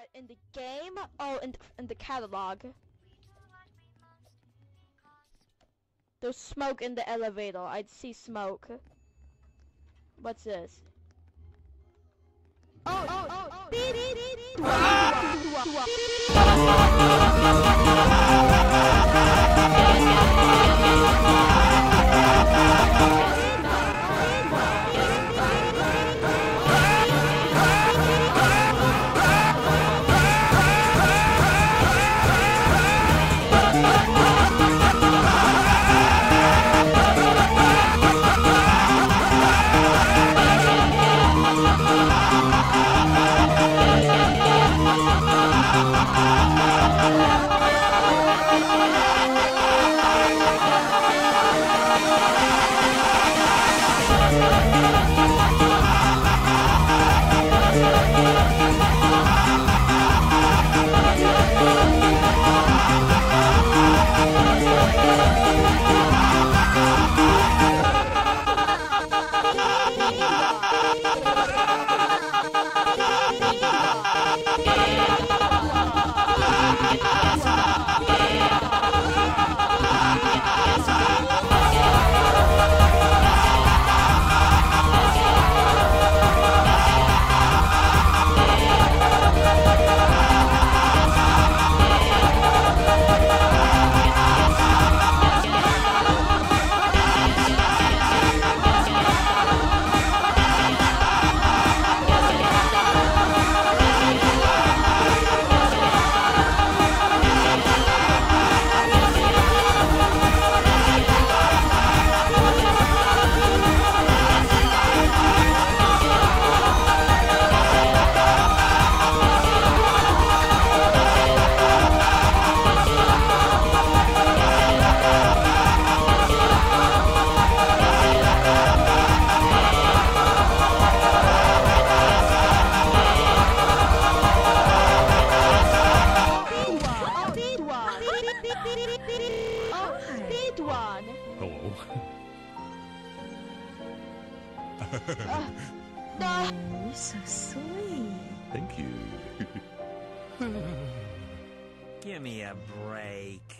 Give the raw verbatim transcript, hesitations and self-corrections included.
in the game? Oh, in the, in the catalog. There's smoke in the elevator. I see smoke. What's this? Oh, oh, oh, oh. Beep, beep, beep, beep. Hello. uh, no. Oh, so sweet. Thank you. Give me a break.